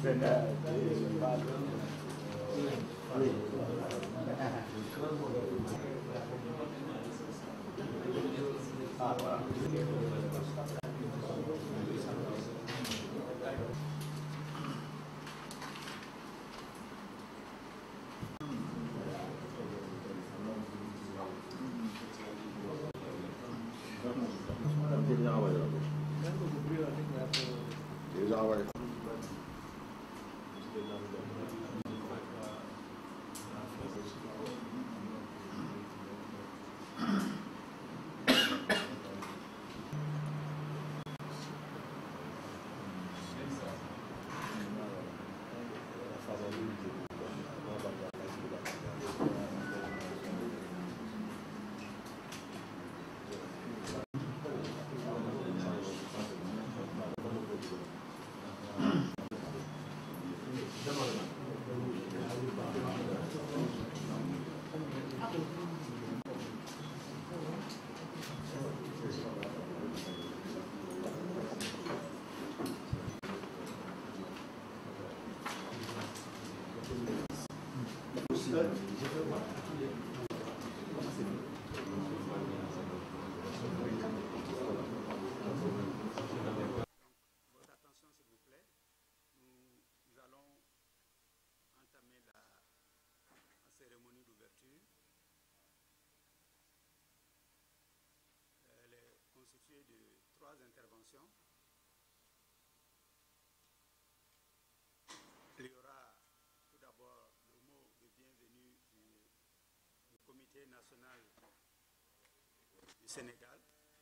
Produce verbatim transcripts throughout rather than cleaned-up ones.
Il y aura tout d'abord le mot de bienvenue du, du Comité national du Sénégal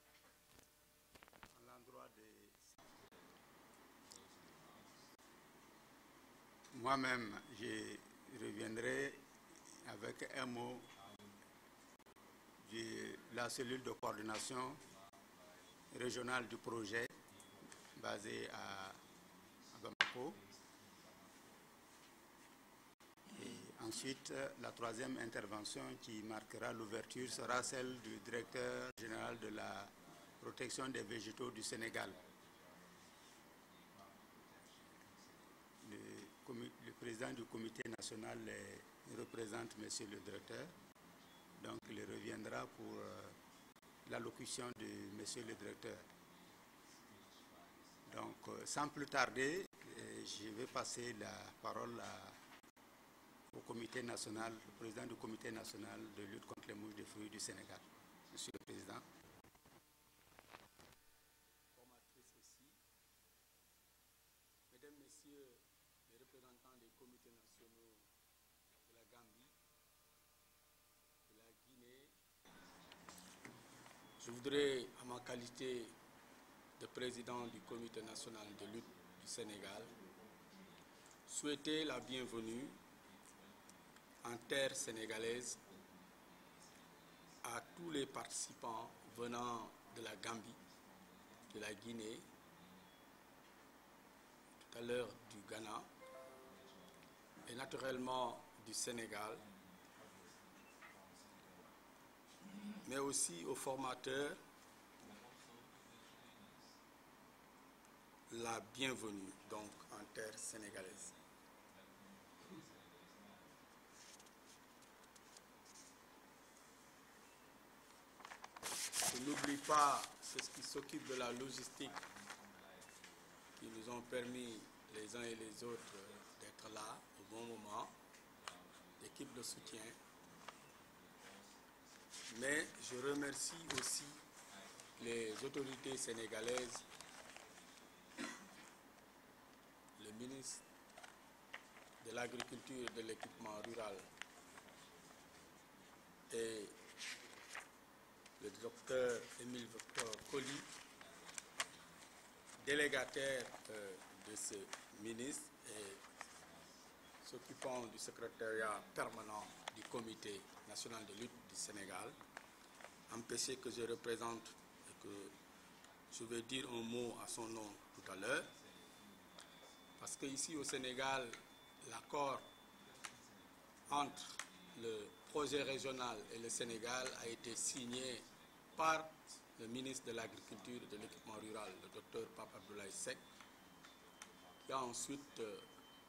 à l'endroit de... Moi-même, je reviendrai avec un mot de la cellule de coordination régionale du projet basée à, à Bamako. Et ensuite, la troisième intervention qui marquera l'ouverture sera celle du directeur général de la protection des végétaux du Sénégal. Le, le président du comité national représente monsieur le directeur, donc il reviendra pour euh, l'allocution de monsieur le directeur. Donc, euh, sans plus tarder, euh, je vais passer la parole à, au comité national, le président du comité national de lutte contre les mouches des fruits du Sénégal. Monsieur le Président. Formatrice aussi. Mesdames, Messieurs les représentants des comités nationaux de la Gambie, de la Guinée, je voudrais, à ma qualité de président du comité national de lutte du Sénégal, souhaiter la bienvenue en terre sénégalaise à tous les participants venant de la Gambie, de la Guinée, tout à l'heure du Ghana et naturellement du Sénégal, mais aussi aux formateurs la bienvenue donc en terre sénégalaise. Je n'oublie pas ceux qui s'occupent de la logistique, qui nous ont permis les uns et les autres d'être là au bon moment, l'équipe de soutien. Mais je remercie aussi les autorités sénégalaises, le ministre de l'Agriculture et de l'Équipement rural et le docteur Émile Victor Colli, délégataire euh, de ce ministre et s'occupant du secrétariat permanent du Comité national de lutte du Sénégal, empêché que je représente et que je vais dire un mot à son nom tout à l'heure, parce qu'ici au Sénégal, l'accord entre le projet régional et le Sénégal a été signé par le ministre de l'Agriculture et de l'Équipement rural, le docteur Pape Abdoulaye Seck, qui a ensuite euh,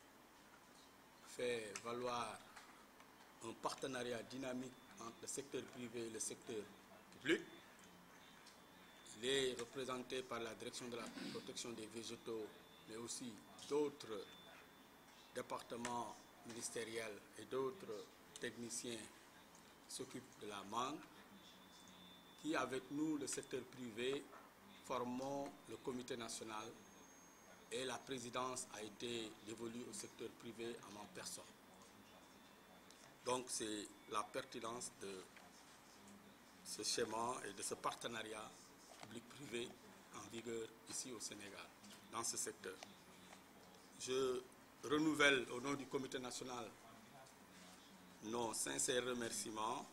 fait valoir un partenariat dynamique entre le secteur privé et le secteur public. Il est représenté par la direction de la protection des végétaux, mais aussi d'autres départements ministériels et d'autres techniciens qui s'occupent de la mangue, qui, avec nous, le secteur privé, formons le comité national et la présidence a été dévolue au secteur privé en ma personne. Donc c'est la pertinence de ce schéma et de ce partenariat public-privé en vigueur ici au Sénégal, dans ce secteur. Je renouvelle au nom du comité national nos sincères remerciements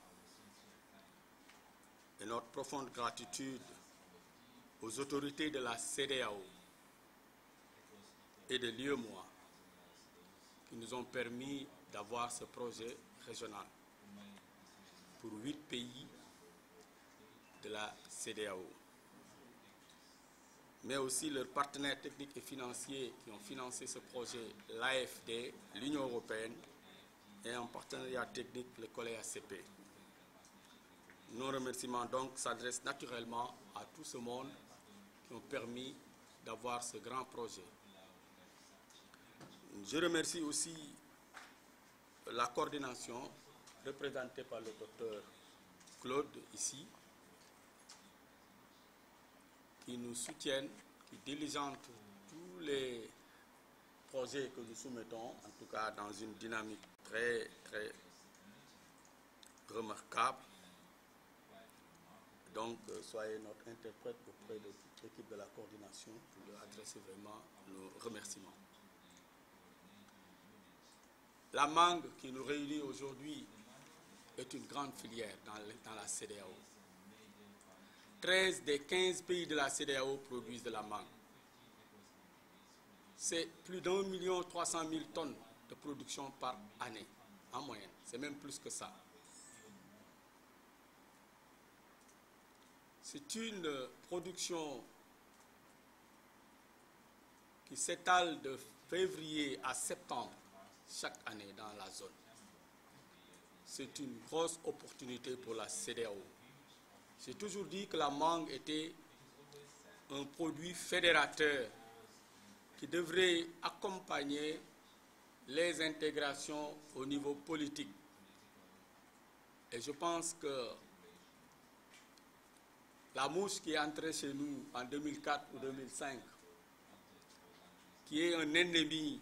et notre profonde gratitude aux autorités de la C E D E A O et de l'U E M O A qui nous ont permis d'avoir ce projet régional pour huit pays de la C E D E A O, mais aussi leurs partenaires techniques et financiers qui ont financé ce projet, l'A F D, l'Union européenne et en partenariat technique le collège A C P. Nos remerciements donc s'adressent naturellement à tout ce monde qui ont permis d'avoir ce grand projet. Je remercie aussi la coordination représentée par le docteur Claude ici, qui nous soutiennent, qui diligentent tous les projets que nous soumettons, en tout cas dans une dynamique très, très remarquable. Donc, euh, soyez notre interprète auprès de toute l'équipe de la coordination pour leur adresser vraiment nos remerciements. La mangue qui nous réunit aujourd'hui est une grande filière dans, dans la C E D E A O. treize des quinze pays de la C E D E A O produisent de la mangue. C'est plus d'un million trois cent mille tonnes de production par année, en moyenne. C'est même plus que ça. C'est une production qui s'étale de février à septembre chaque année dans la zone. C'est une grosse opportunité pour la C E D E A O. J'ai toujours dit que la mangue était un produit fédérateur qui devrait accompagner les intégrations au niveau politique. Et je pense que la mouche qui est entrée chez nous en deux mille quatre ou deux mille cinq, qui est un ennemi,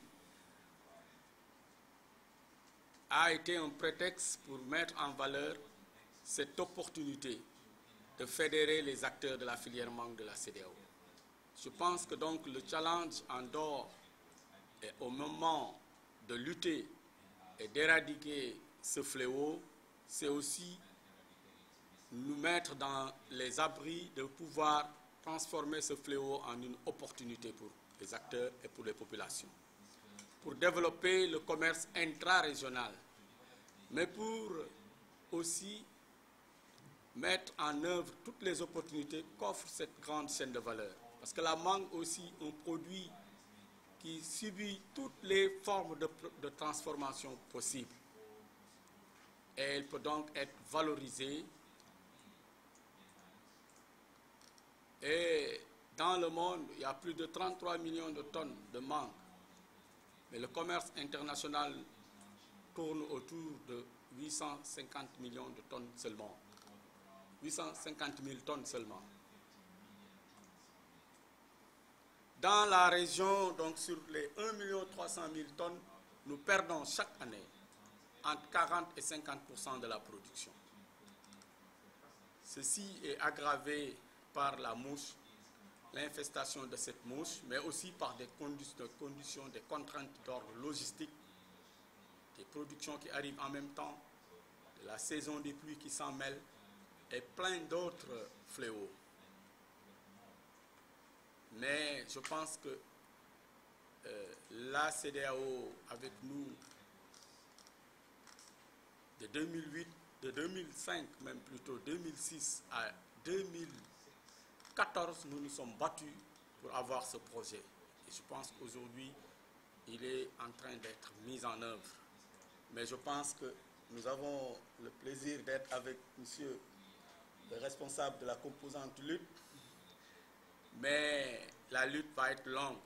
a été un prétexte pour mettre en valeur cette opportunité de fédérer les acteurs de la filière mangue de la C E D E A O. Je pense que donc le challenge en dehors et au moment de lutter et d'éradiquer ce fléau, c'est aussi nous mettre dans les abris de pouvoir transformer ce fléau en une opportunité pour les acteurs et pour les populations, pour développer le commerce intra-régional, mais pour aussi mettre en œuvre toutes les opportunités qu'offre cette grande chaîne de valeur. Parce que la mangue aussi un produit qui subit toutes les formes de, de transformation possibles. Et elle peut donc être valorisée. Et dans le monde, il y a plus de trente-trois millions de tonnes de mangue. Mais le commerce international tourne autour de huit cent cinquante millions de tonnes seulement. huit cent cinquante mille tonnes seulement. Dans la région, donc sur les un million trois cent mille tonnes, nous perdons chaque année entre quarante et cinquante pour cent de la production. Ceci est aggravé par la mouche, l'infestation de cette mouche, mais aussi par des conditions, des contraintes d'ordre logistique, des productions qui arrivent en même temps, de la saison des pluies qui s'en mêle, et plein d'autres fléaux. Mais je pense que euh, la C E D E A O, avec nous, de deux mille huit, de deux mille cinq, même plutôt deux mille six à deux mille quatorze, nous nous sommes battus pour avoir ce projet. Et je pense qu'aujourd'hui, il est en train d'être mis en œuvre. mais je pense que nous avons le plaisir d'être avec monsieur le responsable de la composante lutte, mais la lutte va être longue.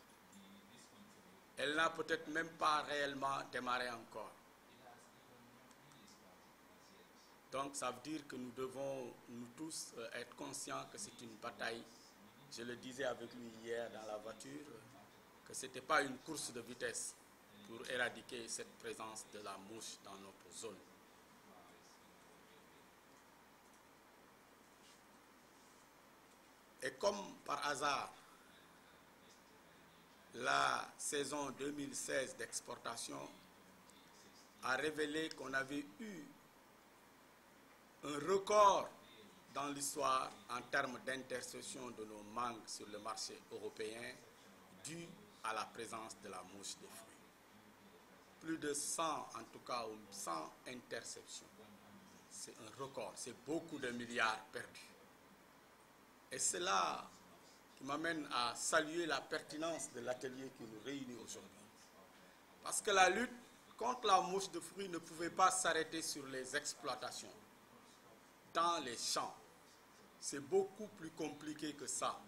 Elle n'a peut-être même pas réellement démarré encore. Donc ça veut dire que nous devons, nous tous, être conscients que c'est une bataille. Je le disais avec lui hier dans la voiture, que ce n'était pas une course de vitesse pour éradiquer cette présence de la mouche dans notre zone. Et comme par hasard, la saison deux mille seize d'exportation a révélé qu'on avait eu un record dans l'histoire en termes d'intercession de nos mangues sur le marché européen dû à la présence de la mouche des fruits. Plus de cent, en tout cas, cent interceptions. C'est un record, c'est beaucoup de milliards perdus. Et c'est là qui m'amène à saluer la pertinence de l'atelier qui nous réunit aujourd'hui. Parce que la lutte contre la mouche de fruits ne pouvait pas s'arrêter sur les exploitations. Dans les champs, c'est beaucoup plus compliqué que ça.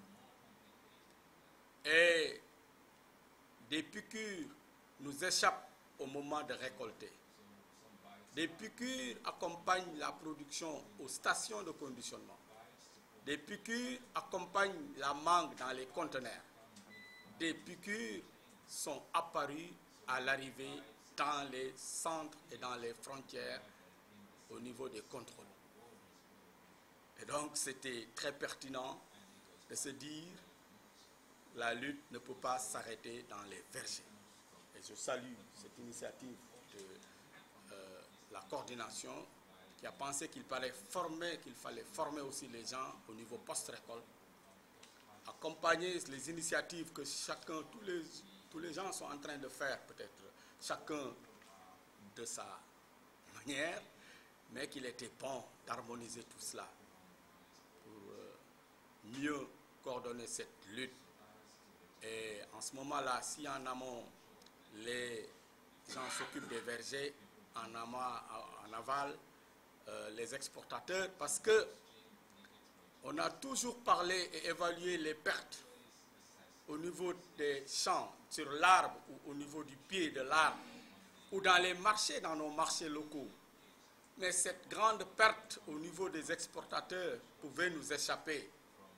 Et des piqûres nous échappent au moment de récolter. Des piqûres accompagnent la production aux stations de conditionnement. Des piqûres accompagnent la mangue dans les conteneurs. Des piqûres sont apparues à l'arrivée dans les centres et dans les frontières au niveau des contrôles. Et donc c'était très pertinent de se dire la lutte ne peut pas s'arrêter dans les vergers. Et je salue cette initiative de euh, la coordination qui a pensé qu'il fallait former, qu'il fallait former aussi les gens au niveau post-récolte, accompagner les initiatives que chacun, tous les, tous les gens sont en train de faire, peut-être chacun de sa manière, mais qu'il était bon d'harmoniser tout cela pour euh, mieux coordonner cette lutte. Et en ce moment-là, si en amont, les gens s'occupent des vergers, en, amont, en aval, euh, les exportateurs, parce que on a toujours parlé et évalué les pertes au niveau des champs, sur l'arbre ou au niveau du pied de l'arbre, ou dans les marchés, dans nos marchés locaux. Mais cette grande perte au niveau des exportateurs pouvait nous échapper.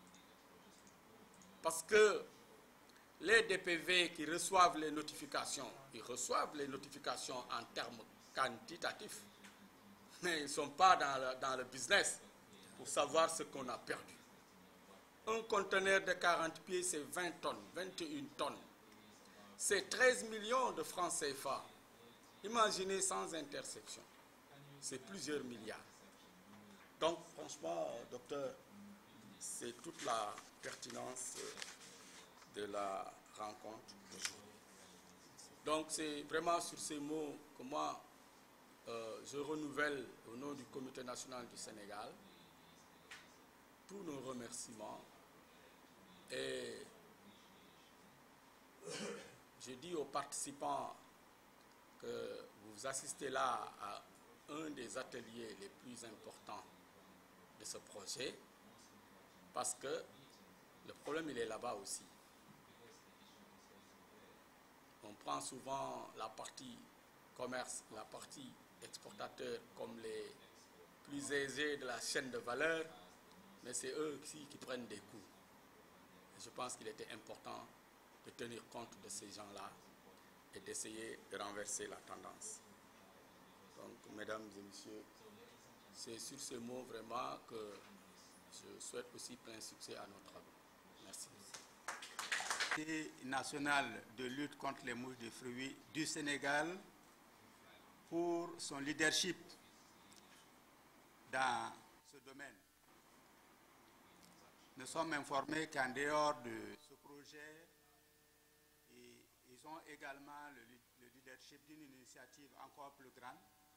Parce que les D P V qui reçoivent les notifications, ils reçoivent les notifications en termes quantitatifs, mais ils ne sont pas dans le, dans le business pour savoir ce qu'on a perdu. Un conteneur de quarante pieds, c'est vingt tonnes, vingt et une tonnes. C'est treize millions de francs C F A. Imaginez sans intersection. C'est plusieurs milliards. Donc, franchement, docteur, c'est toute la pertinence de la rencontre d'aujourd'hui. Donc, c'est vraiment sur ces mots que moi, euh, je renouvelle au nom du Comité national du Sénégal tous nos remerciements. Et je dis aux participants que vous assistez là à un des ateliers les plus importants de ce projet, parce que le problème, il est là-bas aussi. On prend souvent la partie commerce, la partie exportateur comme les plus aisés de la chaîne de valeur, mais c'est eux aussi qui prennent des coups. Et je pense qu'il était important de tenir compte de ces gens-là et d'essayer de renverser la tendance. Donc, mesdames et messieurs, c'est sur ces mots vraiment que je souhaite aussi plein succès à nos travaux. Merci. Le Comité national de lutte contre les mouches de fruits du Sénégal pour son leadership dans ce domaine. Nous sommes informés qu'en dehors de ce projet, ils ont également le, le leadership d'une initiative encore plus grande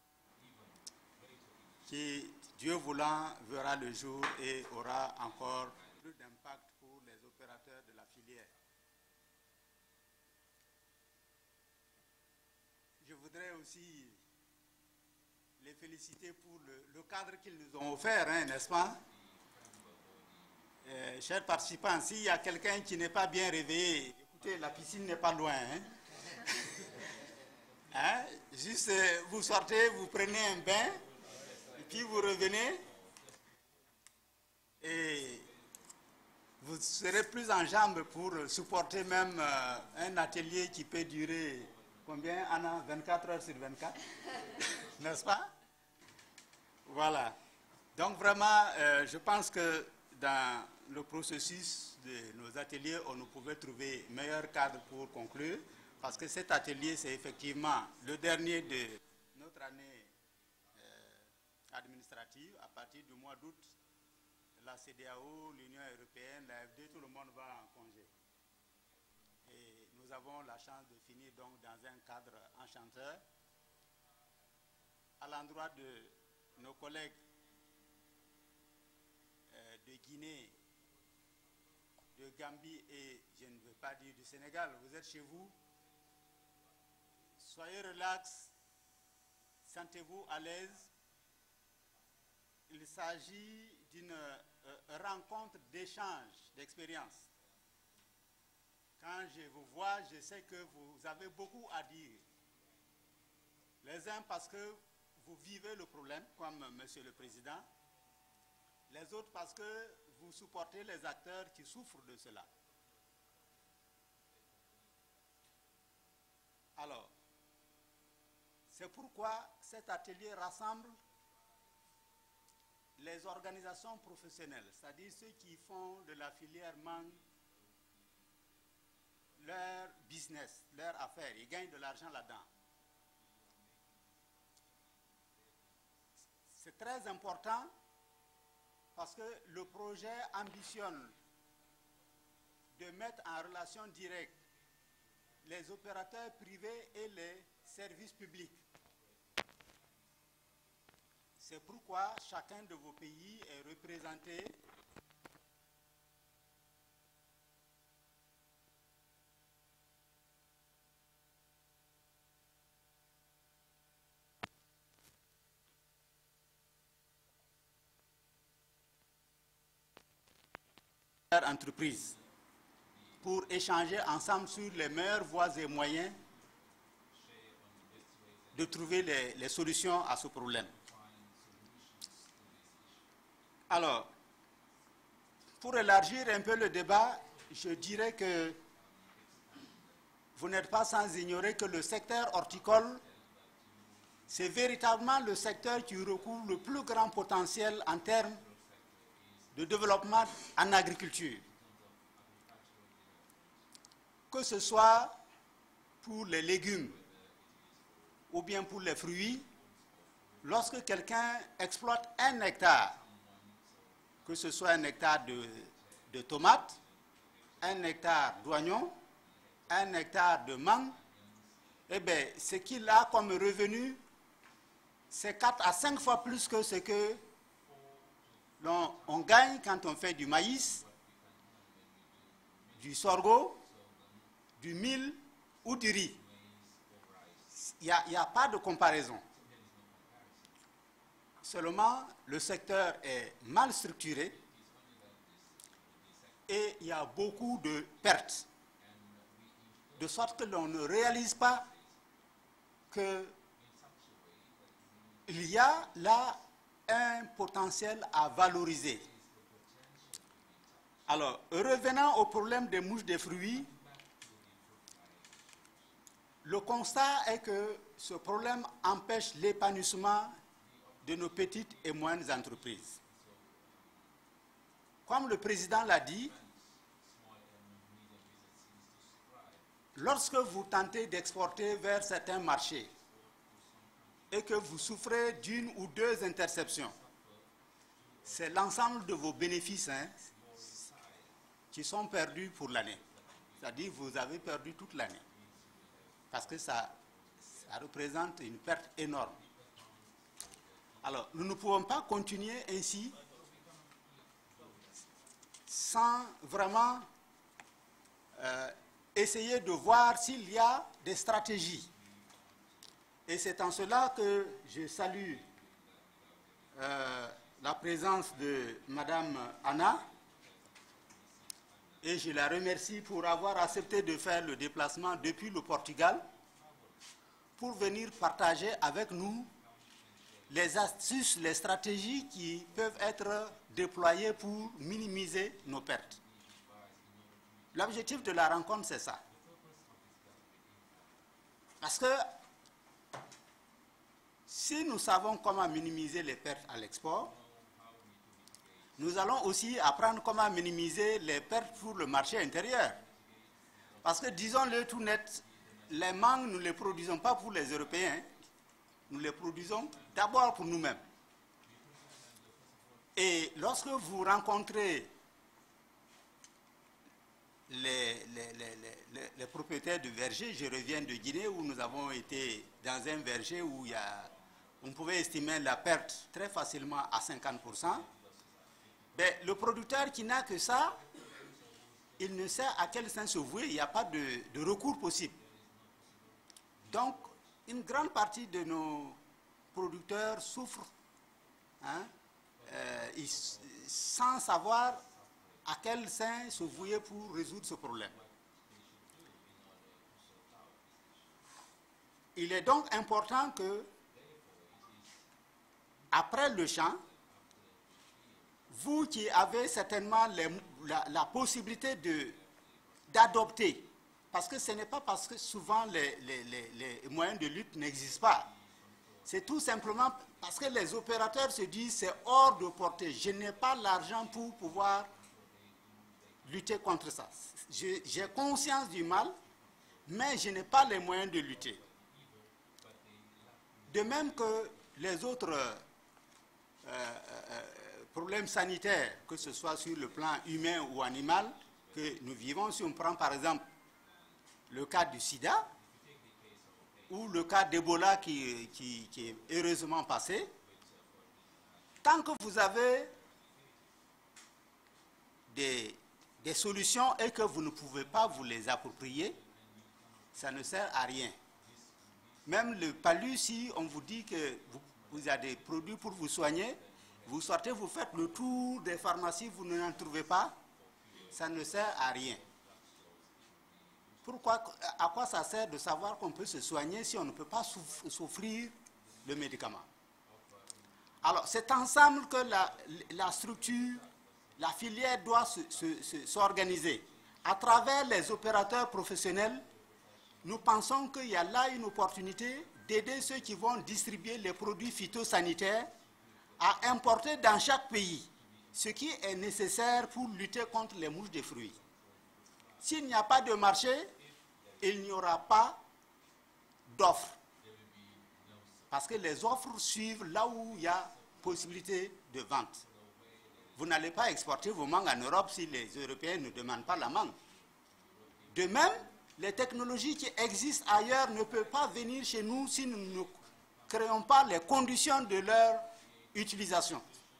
qui, Dieu voulant, verra le jour et aura encore plus d'impact pour les opérateurs de la filière. Je voudrais aussi les féliciter pour le, le cadre qu'ils nous ont offert, hein, n'est-ce pas? Euh, chers participants, s'il y a quelqu'un qui n'est pas bien réveillé, écoutez, la piscine n'est pas loin. Hein? Hein? Juste, euh, vous sortez, vous prenez un bain, et puis vous revenez, et vous serez plus en jambes pour supporter même euh, un atelier qui peut durer, combien, Anna? vingt-quatre heures sur vingt-quatre, n'est-ce pas? Voilà. Donc vraiment, euh, je pense que dans le processus de nos ateliers, on ne pouvait trouver meilleur cadre pour conclure, parce que cet atelier, c'est effectivement le dernier de notre année euh, administrative. À partir du mois d'août, la C E D E A O, l'Union européenne, l'A F D, tout le monde va en congé. Et nous avons la chance de finir donc dans un cadre enchanteur. À l'endroit de nos collègues euh, de Guinée, de Gambie et, je ne veux pas dire du Sénégal, vous êtes chez vous, soyez relax, sentez-vous à l'aise. Il s'agit d'une euh, rencontre d'échange d'expériences. Quand je vous vois, je sais que vous avez beaucoup à dire. Les uns parce que vous vivez le problème, comme Monsieur le Président. Les autres parce que vous supportez les acteurs qui souffrent de cela. Alors, c'est pourquoi cet atelier rassemble les organisations professionnelles, c'est-à-dire ceux qui font de la filière mangue leur business, leur affaire, ils gagnent de l'argent là-dedans. C'est très important parce que le projet ambitionne de mettre en relation directe les opérateurs privés et les services publics. C'est pourquoi chacun de vos pays est représenté entreprise pour échanger ensemble sur les meilleures voies et moyens de trouver les, les solutions à ce problème. Alors, pour élargir un peu le débat, je dirais que vous n'êtes pas sans ignorer que le secteur horticole, c'est véritablement le secteur qui recouvre le plus grand potentiel en termes de développement en agriculture. Que ce soit pour les légumes ou bien pour les fruits, lorsque quelqu'un exploite un hectare, que ce soit un hectare de, de tomates, un hectare d'oignons, un hectare de mangue, eh bien, ce qu'il a comme revenu, c'est quatre à cinq fois plus que ce que l'on on gagne quand on fait du maïs, du sorgho, du mil ou du riz. Il n'y a, a pas de comparaison. Seulement, le secteur est mal structuré et il y a beaucoup de pertes. De sorte que l'on ne réalise pas qu'il y a là un potentiel à valoriser. Alors, revenant au problème des mouches des fruits, le constat est que ce problème empêche l'épanouissement de nos petites et moyennes entreprises. Comme le président l'a dit, lorsque vous tentez d'exporter vers certains marchés et que vous souffrez d'une ou deux interceptions, c'est l'ensemble de vos bénéfices hein, qui sont perdus pour l'année. C'est-à-dire que vous avez perdu toute l'année. Parce que ça, ça représente une perte énorme. Alors, nous ne pouvons pas continuer ainsi sans vraiment euh, essayer de voir s'il y a des stratégies. Et c'est en cela que je salue euh, la présence de Madame Anna et je la remercie pour avoir accepté de faire le déplacement depuis le Portugal pour venir partager avec nous les astuces, les stratégies qui peuvent être déployées pour minimiser nos pertes. L'objectif de la rencontre, c'est ça. Parce que si nous savons comment minimiser les pertes à l'export, nous allons aussi apprendre comment minimiser les pertes pour le marché intérieur. Parce que, disons-le tout net, les mangues, nous ne les produisons pas pour les Européens, nous les produisons d'abord pour nous-mêmes. Et lorsque vous rencontrez les, les, les, les, les propriétaires de vergers, je reviens de Guinée où nous avons été dans un verger où il y a, on pouvait estimer la perte très facilement à cinquante pour cent. Ben, le producteur qui n'a que ça, il ne sait à quel sens se vouer, il n'y a pas de, de recours possible. Donc, une grande partie de nos producteurs souffrent hein, euh, ils, sans savoir à quel sein se vouer pour résoudre ce problème. Il est donc important que, après le champ, vous qui avez certainement les, la, la possibilité d'adopter, parce que ce n'est pas parce que souvent les, les, les, les moyens de lutte n'existent pas, c'est tout simplement parce que les opérateurs se disent c'est hors de portée, je n'ai pas l'argent pour pouvoir lutter contre ça. J'ai conscience du mal, mais je n'ai pas les moyens de lutter. De même que les autres euh, euh, problèmes sanitaires, que ce soit sur le plan humain ou animal, que nous vivons, si on prend par exemple le cas du sida, ou le cas d'Ebola qui, qui, qui est heureusement passé, tant que vous avez des, des solutions et que vous ne pouvez pas vous les approprier, ça ne sert à rien. Même le palu, si on vous dit que vous, vous avez des produits pour vous soigner, vous sortez, vous faites le tour des pharmacies, vous n'en trouvez pas, ça ne sert à rien. Pourquoi, à quoi ça sert de savoir qu'on peut se soigner si on ne peut pas s'offrir le médicament? Alors, c'est ensemble que la, la structure, la filière doit s'organiser. À travers les opérateurs professionnels, nous pensons qu'il y a là une opportunité d'aider ceux qui vont distribuer les produits phytosanitaires à importer dans chaque pays ce qui est nécessaire pour lutter contre les mouches de fruits. S'il n'y a pas de marché, il n'y aura pas d'offres. Parce que les offres suivent là où il y a possibilité de vente. Vous n'allez pas exporter vos mangues en Europe si les Européens ne demandent pas la mangue. De même, les technologies qui existent ailleurs ne peuvent pas venir chez nous si nous ne créons pas les conditions de leur utilisation.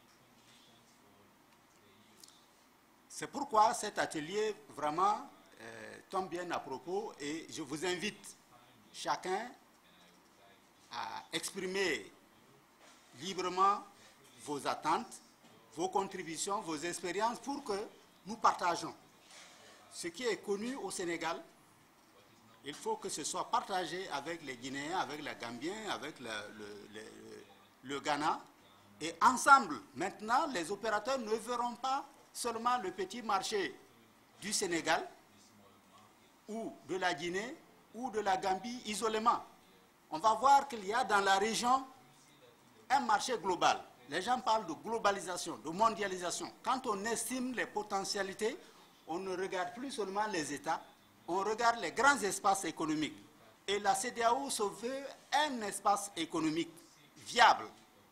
C'est pourquoi cet atelier vraiment euh, tombe bien à propos et je vous invite chacun à exprimer librement vos attentes, vos contributions, vos expériences pour que nous partageons. Ce qui est connu au Sénégal, il faut que ce soit partagé avec les Guinéens, avec les Gambiens, avec le, le, le, le Ghana. Et ensemble, maintenant, les opérateurs ne verront pas seulement le petit marché du Sénégal ou de la Guinée ou de la Gambie isolément. On va voir qu'il y a dans la région un marché global. Les gens parlent de globalisation, de mondialisation. Quand on estime les potentialités, on ne regarde plus seulement les États, on regarde les grands espaces économiques. Et la C D A O se veut un espace économique viable.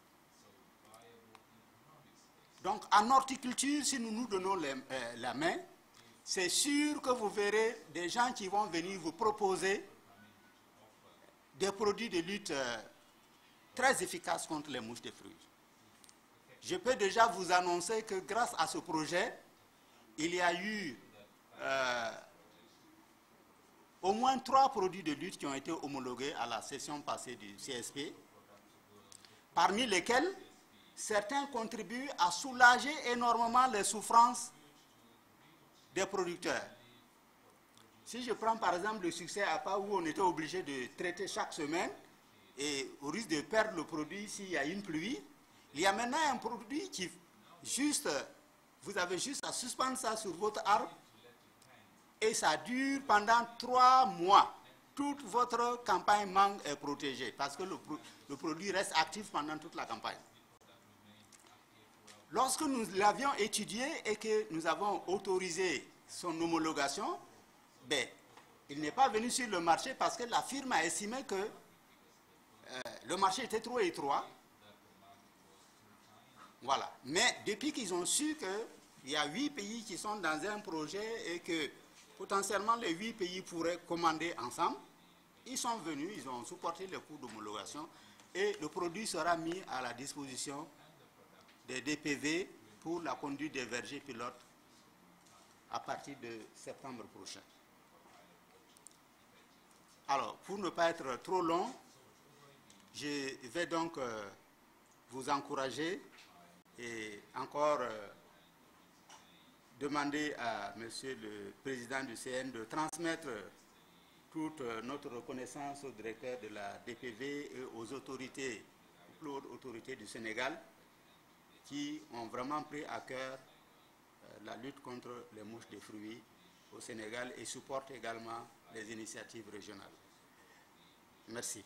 Donc, en horticulture, si nous nous donnons les, euh, la main, c'est sûr que vous verrez des gens qui vont venir vous proposer des produits de lutte euh, très efficaces contre les mouches de fruits. Je peux déjà vous annoncer que grâce à ce projet, il y a eu euh, au moins trois produits de lutte qui ont été homologués à la session passée du C S P, parmi lesquels certains contribuent à soulager énormément les souffrances des producteurs. Si je prends par exemple le succès à pas où on était obligé de traiter chaque semaine et au risque de perdre le produit s'il y a une pluie, il y a maintenant un produit qui juste, vous avez juste à suspendre ça sur votre arbre et ça dure pendant trois mois. Toute votre campagne mangue est protégée parce que le, le produit reste actif pendant toute la campagne. Lorsque nous l'avions étudié et que nous avons autorisé son homologation, ben, il n'est pas venu sur le marché parce que la firme a estimé que euh, le marché était trop étroit. Voilà. Mais depuis qu'ils ont su qu'il y a huit pays qui sont dans un projet et que potentiellement les huit pays pourraient commander ensemble, ils sont venus, ils ont supporté les coûts d'homologation et le produit sera mis à la disposition des D P V pour la conduite des vergers pilotes à partir de septembre prochain. Alors, pour ne pas être trop long, je vais donc euh, vous encourager et encore euh, demander à Monsieur le Président du C N de transmettre toute euh, notre reconnaissance au directeur de la D P V et aux autorités, aux plus hautes autorités du Sénégal qui ont vraiment pris à cœur euh, la lutte contre les mouches de fruits au Sénégal et supportent également les initiatives régionales. Merci.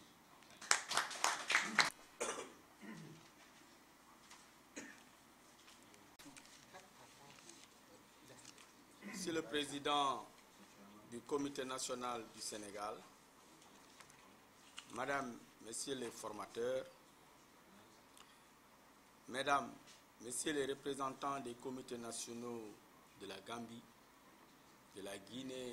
Monsieur le Président du Comité national du Sénégal, Madame, Messieurs les formateurs, Mesdames, Messieurs les représentants des comités nationaux de la Gambie, de la Guinée,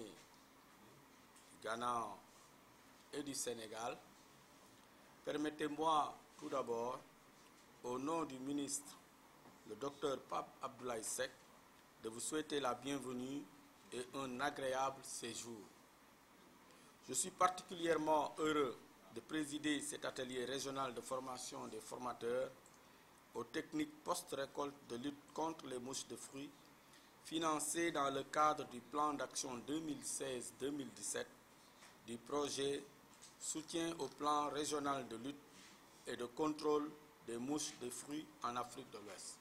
du Ghana et du Sénégal, permettez-moi tout d'abord, au nom du ministre, le docteur Pape Abdoulaye Seck, de vous souhaiter la bienvenue et un agréable séjour. Je suis particulièrement heureux de présider cet atelier régional de formation des formateurs aux techniques post-récolte de lutte contre les mouches de fruits, financé dans le cadre du plan d'action deux mille seize deux mille dix-sept du projet Soutien au plan régional de lutte et de contrôle des mouches de fruits en Afrique de l'Ouest.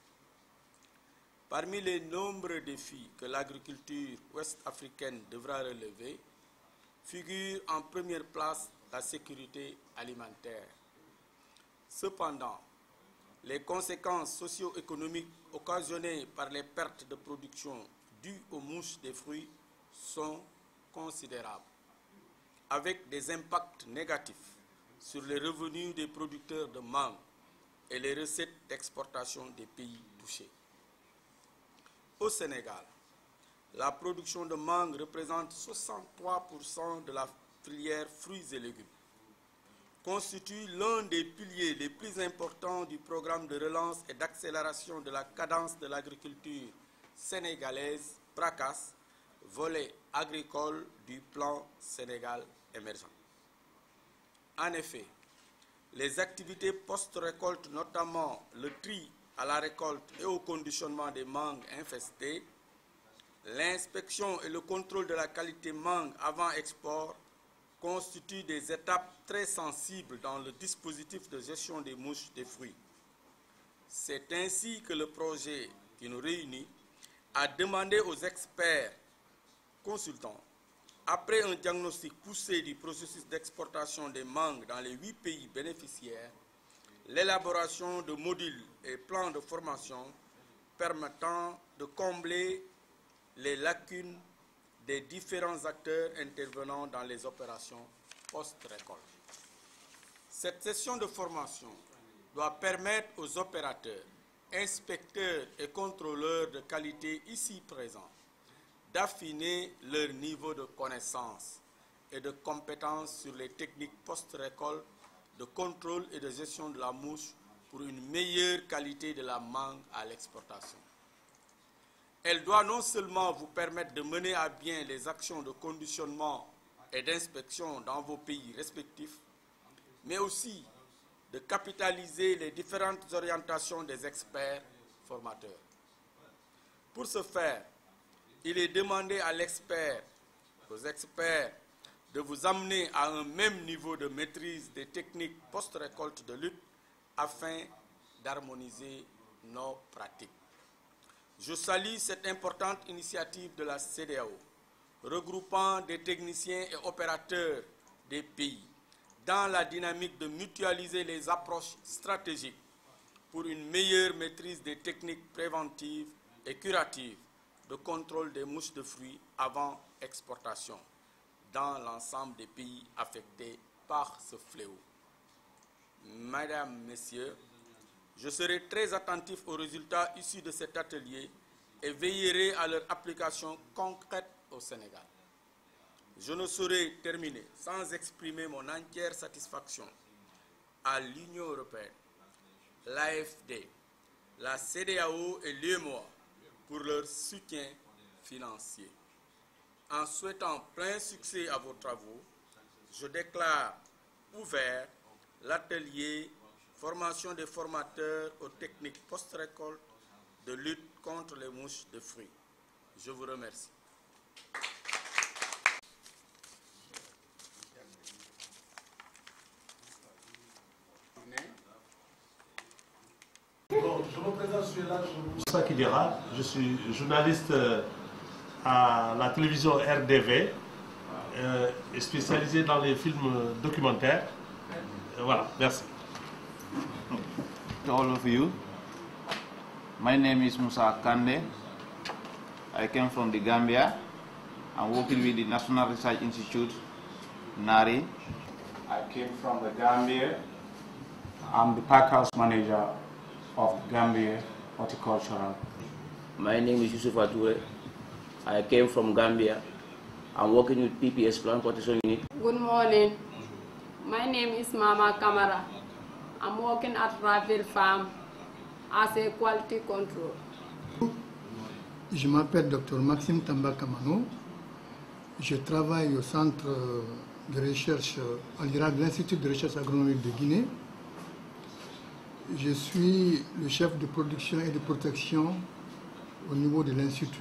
Parmi les nombreux défis que l'agriculture ouest-africaine devra relever, figure en première place la sécurité alimentaire. Cependant, les conséquences socio-économiques occasionnées par les pertes de production dues aux mouches des fruits sont considérables, avec des impacts négatifs sur les revenus des producteurs de mangue et les recettes d'exportation des pays touchés. Au Sénégal, la production de mangue représente soixante-trois pour cent de la filière fruits et légumes, constitue l'un des piliers les plus importants du programme de relance et d'accélération de la cadence de l'agriculture sénégalaise, PRACAS, volet agricole du plan Sénégal émergent. En effet, les activités post-récolte, notamment le tri à la récolte et au conditionnement des mangues infestées, l'inspection et le contrôle de la qualité mangue avant export constituent des étapes très sensibles dans le dispositif de gestion des mouches des fruits. C'est ainsi que le projet qui nous réunit a demandé aux experts consultants, après un diagnostic poussé du processus d'exportation des mangues dans les huit pays bénéficiaires, l'élaboration de modules et plans de formation permettant de combler les lacunes des différents acteurs intervenant dans les opérations post-récolte. Cette session de formation doit permettre aux opérateurs, inspecteurs et contrôleurs de qualité ici présents d'affiner leur niveau de connaissance et de compétence sur les techniques post-récolte de contrôle et de gestion de la mouche pour une meilleure qualité de la mangue à l'exportation. Elle doit non seulement vous permettre de mener à bien les actions de conditionnement et d'inspection dans vos pays respectifs, mais aussi de capitaliser les différentes orientations des experts formateurs. Pour ce faire, il est demandé à l'expert, aux experts, de vous amener à un même niveau de maîtrise des techniques post-récolte de lutte afin d'harmoniser nos pratiques. Je salue cette importante initiative de la C E D E A O, regroupant des techniciens et opérateurs des pays dans la dynamique de mutualiser les approches stratégiques pour une meilleure maîtrise des techniques préventives et curatives de contrôle des mouches de fruits avant exportation dans l'ensemble des pays affectés par ce fléau. Mesdames, Messieurs, je serai très attentif aux résultats issus de cet atelier et veillerai à leur application concrète au Sénégal. Je ne saurais terminer sans exprimer mon entière satisfaction à l'Union européenne, l'A F D, la C E D E A O et l'U E M O A pour leur soutien financier. En souhaitant plein succès à vos travaux, je déclare ouvert l'atelier formation des formateurs aux techniques post-récolte de lutte contre les mouches de fruits. Je vous remercie. Bon, je me présente, je suis là, je Moussa Kidira, je suis journaliste à la télévision R D V, euh, spécialisé dans les films documentaires. Euh, voilà, merci. To all of you, my name is Musa Kande. I came from the Gambia. I'm working with the National Research Institute, NARI. I came from the Gambia. I'm the pack house manager of Gambia Horticultural. My name is Yusuf Ature. I came from Gambia. I'm working with P P S Plant Protection Unit. Good morning. My name is Mama Kamara. I'm working at Ravel Farm as a quality control. Je m'appelle Docteur Maxime Tamba Kamano. Je travaille au centre de recherche à l'Irak, l'Institut de recherche agronomique de Guinée. Je suis le chef de production et de protection au niveau de l'Institut.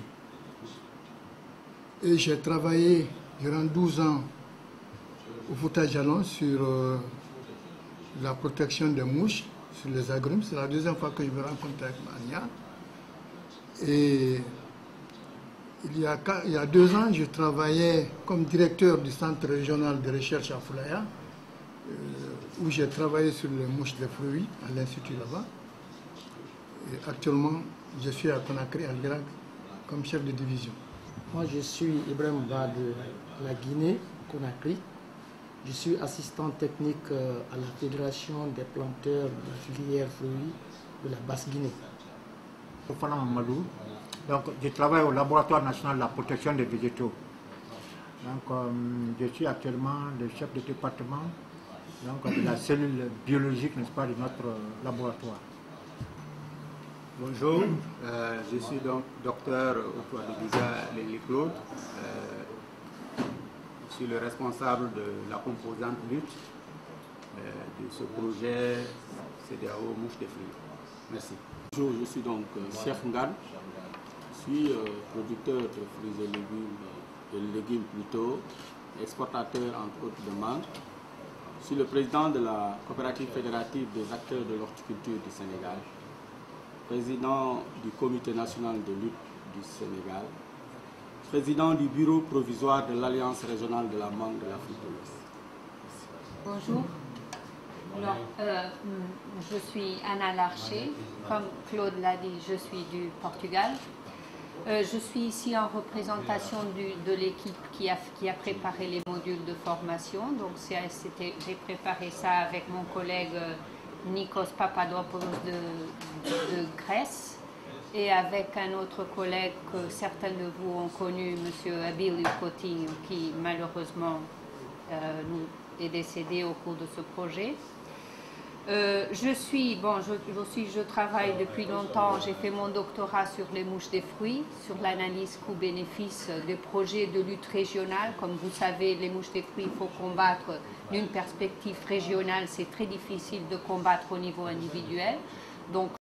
Et j'ai travaillé durant douze ans au Fouta-Jalon sur euh, la protection des mouches, sur les agrumes. C'est la deuxième fois que je me rencontre avec Mania. Et il y, a, il y a deux ans, je travaillais comme directeur du centre régional de recherche à Foulaya, euh, où j'ai travaillé sur les mouches de fruits à l'Institut là-bas. Et actuellement, je suis à Conakry, à l'Irak, comme chef de division. Moi, je suis Ibrahim Ba de la Guinée, Conakry. Je suis assistant technique à la Fédération des planteurs de la filière fruits de la Basse-Guinée. Donc, je travaille au laboratoire national de la protection des végétaux. Donc, euh, je suis actuellement le chef de département donc, de la cellule biologique, n'est-ce pas, de notre euh, laboratoire. Bonjour, euh, je suis donc docteur Oufouad Léli-Claude. Euh, je suis le responsable de la composante lutte euh, de ce projet C E D E A O Mouche des fruits. Merci. Bonjour, je suis donc euh, Cheikh Ngan. Je suis euh, producteur de fruits et légumes, de légumes plutôt, exportateur entre autres de mangue. Je suis le président de la coopérative fédérative des acteurs de l'horticulture du Sénégal, président du comité national de lutte du Sénégal, président du bureau provisoire de l'Alliance régionale de la mangue de l'Afrique de l'Ouest. Bonjour. Alors, euh, je suis Anna Larcher. Comme Claude l'a dit, je suis du Portugal. Euh, je suis ici en représentation du, de l'équipe qui a, qui a préparé les modules de formation. Donc, j'ai préparé ça avec mon collègue Nikos Papadopoulos de, de Grèce et avec un autre collègue que certains de vous ont connu, M. Abiliou Coutinho, qui malheureusement euh, est décédé au cours de ce projet. Euh, je suis, bon, je, aussi, je travaille depuis longtemps, j'ai fait mon doctorat sur les mouches des fruits, sur l'analyse coût-bénéfice des projets de lutte régionale. Comme vous savez, les mouches des fruits, il faut combattre d'une perspective régionale, c'est très difficile de combattre au niveau individuel. Donc,